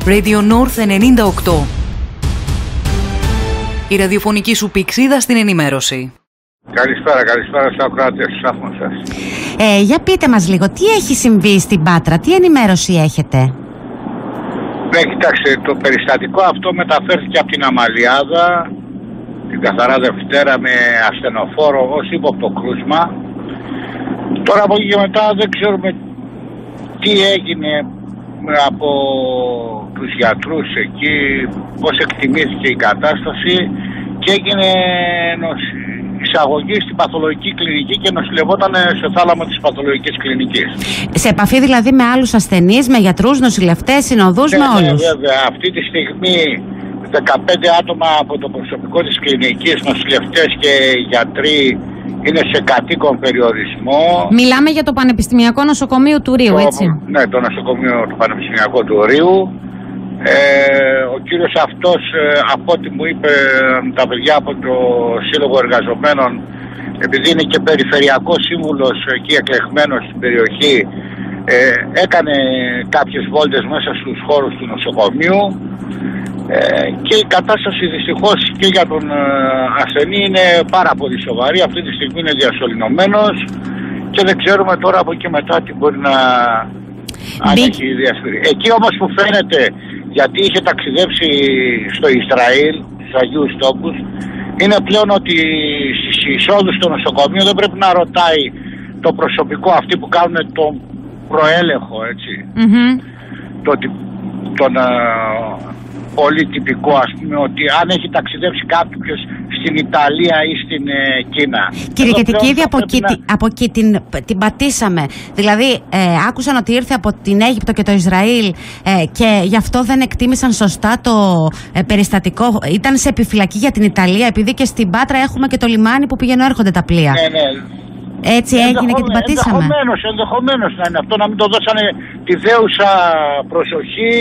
Radio North 98. Η ραδιοφωνική σου πηξίδα στην ενημέρωση. Καλησπέρα στους ακροατές του σταθμού σας. Για πείτε μας λίγο, τι έχει συμβεί στην Πάτρα, τι ενημέρωση έχετε? Ναι, κοιτάξτε, το περιστατικό αυτό μεταφέρθηκε από την Αμαλιάδα την καθαρά Δευτέρα με ασθενοφόρο ως ύποπτο κρούσμα. Τώρα από εκεί και μετά δεν ξέρουμε τι έγινε από τους γιατρούς εκεί, πώς εκτιμήθηκε η κατάσταση και έγινε εισαγωγή στην παθολογική κλινική και νοσηλευόταν σε θάλαμο της παθολογικής κλινικής. Σε επαφή δηλαδή με άλλους ασθενείς, με γιατρούς, νοσηλευτές, συνοδούς, με όλους? Ναι, βέβαια. Αυτή τη στιγμή 15 άτομα από το προσωπικό της κλινικής, νοσηλευτές και γιατροί, είναι σε κατοίκον περιορισμό. Μιλάμε για το Πανεπιστημιακό Νοσοκομείο του Ρείου, έτσι? Ναι, το νοσοκομείο του Πανεπιστημιακού του Ρείου. Ο κύριος αυτός, από ό,τι μου είπε τα παιδιά από το Σύλλογο Εργαζομένων, επειδή είναι και περιφερειακός σύμβουλος εκεί εκλεγμένος στην περιοχή, έκανε κάποιες βόλτες μέσα στους χώρους του νοσοκομείου και η κατάσταση δυστυχώς και για τον ασθενή είναι πάρα πολύ σοβαρή. Αυτή τη στιγμή είναι διασωληνωμένος και δεν ξέρουμε τώρα από εκεί μετά τι μπορεί να έχει διασπείρει. Εκεί όμως που φαίνεται, γιατί είχε ταξιδέψει στο Ισραήλ, στους Αγίους Τόπους, είναι πλέον ότι στις εισόδους στο νοσοκομείο δεν πρέπει να ρωτάει το προσωπικό, αυτοί που κάνουν τον προέλεγχο, έτσι. Τον πολύ τυπικό, ας πούμε, ότι αν έχει ταξιδέψει κάποιος στην Ιταλία ή στην Κίνα. Κύριε Κετικίδη, από εκεί την πατήσαμε. Δηλαδή, άκουσαν ότι ήρθε από την Αίγυπτο και το Ισραήλ και γι' αυτό δεν εκτίμησαν σωστά το περιστατικό. Ήταν σε επιφυλακή για την Ιταλία, επειδή και στην Πάτρα έχουμε και το λιμάνι που πηγαίνουν έρχονται τα πλοία. Ναι. Έτσι έγινε και την πατήσαμε. Ενδεχομένως να είναι αυτό, να μην το δώσανε τη δέουσα προσοχή.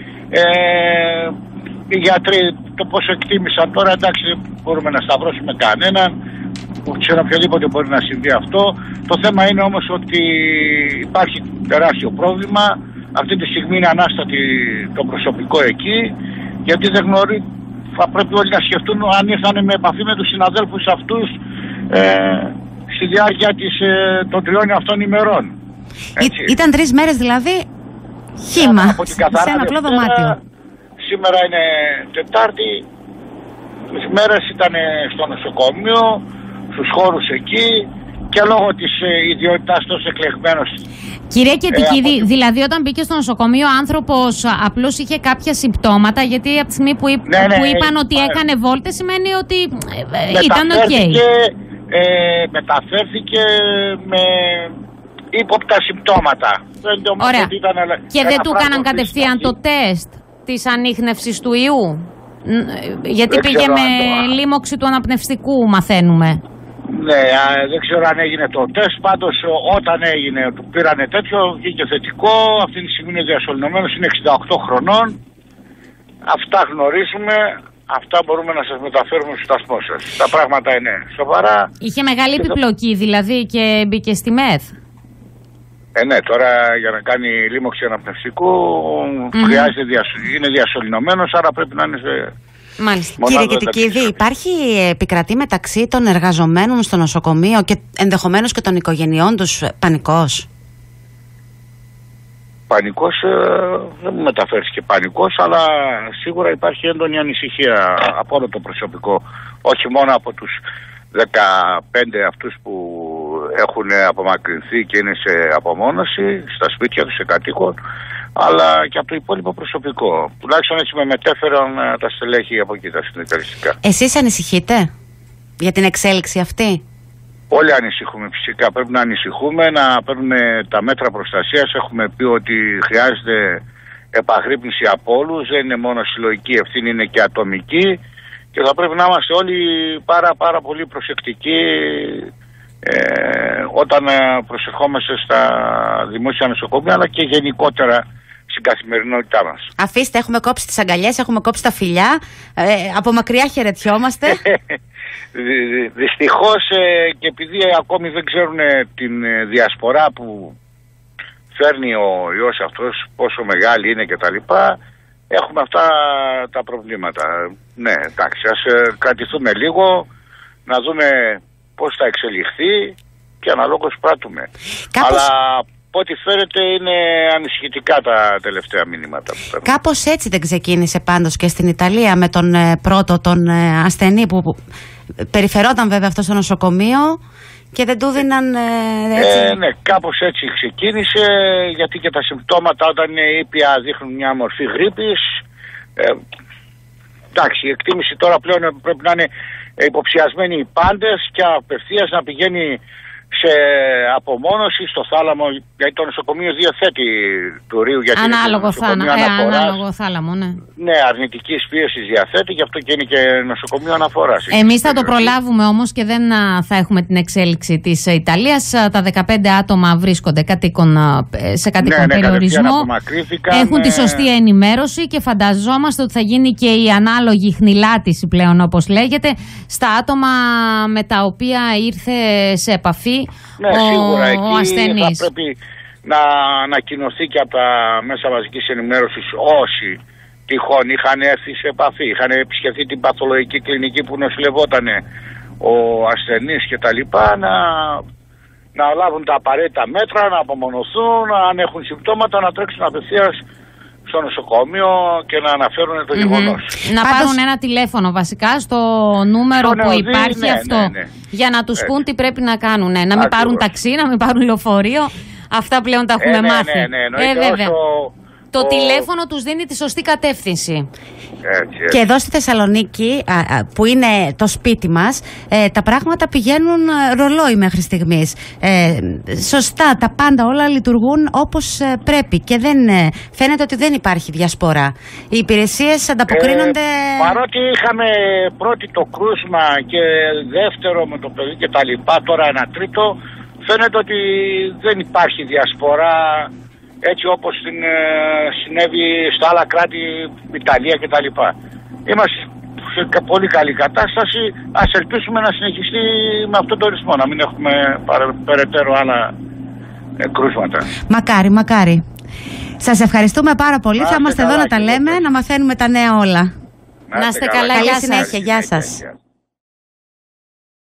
Οι γιατροί το πόσο εκτίμησαν τώρα, εντάξει, δεν μπορούμε να σταυρώσουμε κανέναν, που ξέρω οποιοδήποτε μπορεί να συμβεί αυτό. Το θέμα είναι όμως ότι υπάρχει τεράστιο πρόβλημα. Αυτή τη στιγμή είναι ανάστατη το προσωπικό εκεί, γιατί δεν γνωρίζει. Θα πρέπει όλοι να σκεφτούν αν ήρθαν με επαφή με τους συναδέλφους αυτούς στη διάρκεια των 3 αυτών ημερών. Ήταν 3 μέρες δηλαδή χύμα, σε ένα απλό δωμάτιο. Σήμερα είναι Τετάρτη, τις μέρες ήταν στο νοσοκομείο, στους χώρους εκεί και λόγω της ιδιότητας τόσο εκλεγμένος. Κύριε Κετικίδη, δηλαδή όταν μπήκε στο νοσοκομείο ο άνθρωπος απλώς είχε κάποια συμπτώματα, γιατί από τη στιγμή που είπαν ότι έκανε βόλτες σημαίνει ότι ήταν οκ. Μεταφέρθηκε με ύποπτα συμπτώματα. Ωραία. Και δεν του έκαναν κατευθείαν το τεστ της ανίχνευσης του ιού? Γιατί πήγε με λίμωξη του αναπνευστικού, μαθαίνουμε. Ναι, δεν ξέρω αν έγινε το τεστ. Πάντως όταν έγινε, του πήρανε τέτοιο, βγήκε θετικό. Αυτή τη στιγμή είναι διασωληνωμένος, είναι 68 χρονών. Αυτά γνωρίζουμε. Αυτά μπορούμε να σας μεταφέρουμε στο σταθμό σας. Τα πράγματα είναι σοβαρά. Είχε μεγάλη επιπλοκή δηλαδή και μπήκε στη ΜΕΘ? Ναι, τώρα για να κάνει λίμωξη αναπνευστικού χρειάζεται, είναι διασωληνωμένος, άρα πρέπει να είναι σε... Μάλιστα. Κύριε Κετικίδη, υπάρχει επικρατεί μεταξύ των εργαζομένων στο νοσοκομείο και ενδεχομένως και των οικογενειών τους πανικός? Πανικός, δεν μου μεταφέρθηκε πανικός, αλλά σίγουρα υπάρχει έντονη ανησυχία από όλο το προσωπικό. Όχι μόνο από τους 15 αυτούς που έχουν απομακρυνθεί και είναι σε απομόνωση, στα σπίτια τους, σε κατοίκων, αλλά και από το υπόλοιπο προσωπικό. Τουλάχιστον έτσι με μετέφεραν τα στελέχη από εκεί, τα συνδικαλιστικά. Εσείς ανησυχείτε για την εξέλιξη αυτή? Όλοι ανησυχούμε φυσικά. Πρέπει να ανησυχούμε, να παίρνουμε τα μέτρα προστασίας. Έχουμε πει ότι χρειάζεται επαγρύπνηση από όλους. Δεν είναι μόνο συλλογική ευθύνη, είναι και ατομική. Και θα πρέπει να είμαστε όλοι πάρα πολύ προσεκτικοί όταν προσερχόμαστε στα δημόσια νοσοκομεία, αλλά και γενικότερα στην καθημερινότητά μας. Αφήστε, έχουμε κόψει τις αγκαλιές, έχουμε κόψει τα φιλιά, από μακριά χαιρετιόμαστε. Δυστυχώς και επειδή ακόμη δεν ξέρουν την διασπορά που φέρνει ο ιός αυτός, πόσο μεγάλη είναι κτλ. έχουμε αυτά τα προβλήματα. Ναι, εντάξει, ας κρατηθούμε λίγο, να δούμε πώς θα εξελιχθεί και αναλόγως πράττουμε. Αλλά από ό,τι φαίνεται είναι ανησυχητικά τα τελευταία μηνύματα που παίρνουμε. Κάπως έτσι δεν ξεκίνησε πάντως και στην Ιταλία με τον πρώτο τον ασθενή που περιφερόταν βέβαια αυτό στο νοσοκομείο και δεν του δίναν έτσι. Ναι, κάπως έτσι ξεκίνησε, γιατί και τα συμπτώματα όταν είναι ήπια δείχνουν μια μορφή γρίπης. Εντάξει, η εκτίμηση τώρα πλέον πρέπει να είναι υποψιασμένοι οι πάντες και απευθείας να πηγαίνει σε απομόνωση στο θάλαμο, γιατί το νοσοκομείο διαθέτει του Ρίου. Ανάλογο θάλαμο, ναι. Ναι, αρνητικής πίεσης διαθέτει, γι' αυτό και είναι και νοσοκομείο αναφοράς. Εμείς θα το προλάβουμε όμως και δεν θα έχουμε την εξέλιξη της Ιταλίας. Τα 15 άτομα βρίσκονται σε κατοίκον περιορισμό. Έχουν τη σωστή ενημέρωση και φανταζόμαστε ότι θα γίνει και η ανάλογη χνηλάτιση πλέον, όπως λέγεται, στα άτομα με τα οποία ήρθε σε επαφή. Ναι, σίγουρα εκεί ο ασθενής. θα πρέπει να ανακοινωθεί και από τα μέσα μαζικής ενημέρωσης όσοι τυχόν είχαν έρθει σε επαφή, είχαν επισκεφθεί την παθολογική κλινική που νοσηλευόταν ο ασθενής και τα λοιπά, να λάβουν τα απαραίτητα μέτρα, να απομονωθούν, αν έχουν συμπτώματα να τρέξουν απευθείας στο νοσοκομείο και να αναφέρουν το γεγονός. Να πάρουν ένα τηλέφωνο βασικά στο νούμερο που υπάρχει αυτό, για να τους πούν τι πρέπει να κάνουν. Να μην πάρουν ταξί, να μην πάρουν λεωφορείο. Αυτά πλέον τα έχουμε μάθει. Βέβαια. Το τηλέφωνο τους δίνει τη σωστή κατεύθυνση. Έτσι. Και εδώ στη Θεσσαλονίκη, που είναι το σπίτι μας, τα πράγματα πηγαίνουν ρολόι μέχρι στιγμής. Σωστά, τα πάντα όλα λειτουργούν όπως πρέπει και φαίνεται ότι δεν υπάρχει διασπορά. Οι υπηρεσίες ανταποκρίνονται... Παρότι είχαμε πρώτη το κρούσμα και δεύτερο με το παιδί και τα λοιπά, τώρα ένα τρίτο, φαίνεται ότι δεν υπάρχει διασπορά έτσι όπως συνέβη στα άλλα κράτη, Ιταλία κτλ. Είμαστε σε πολύ καλή κατάσταση. Ας ελπίσουμε να συνεχιστεί με αυτόν τον ρυθμό, να μην έχουμε περαιτέρω άλλα κρούσματα. Μακάρι, μακάρι. Σας ευχαριστούμε πάρα πολύ. Θα είμαστε εδώ να τα λέμε, να μαθαίνουμε τα νέα όλα. Να είστε καλά. Καλή συνέχεια. Γεια σας.